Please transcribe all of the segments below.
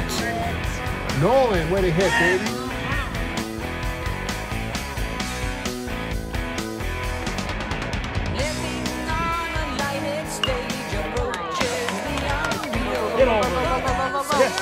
Nolan, way to hit, baby. Get over it. Yes.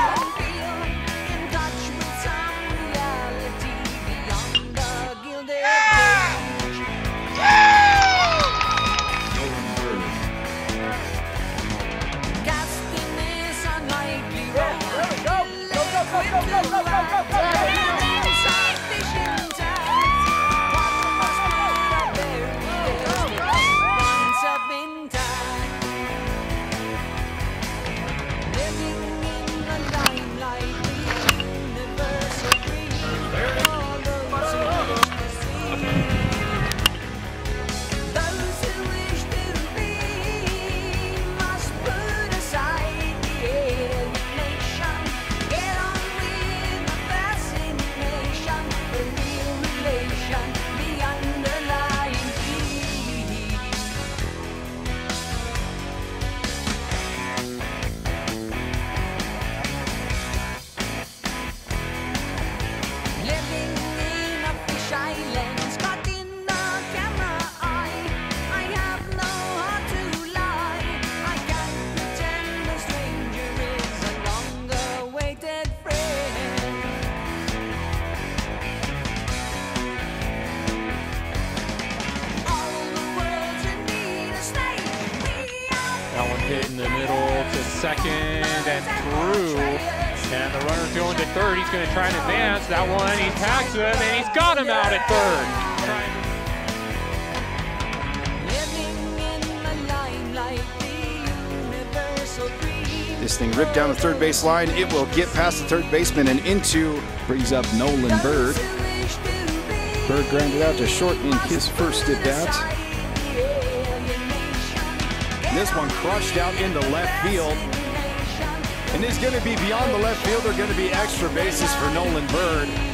That one hit in the middle to second and through. And the runner's going to third. He's going to try and advance. That one, he tags him, and he's got him out at third. This thing ripped down the third base line. It will get past the third baseman and into, brings up Nolan Bird. Bird grounded out to short in his first at bat. This one crushed out into left field. And is going to be beyond the left field. There are going to be extra bases for Nolan Bird.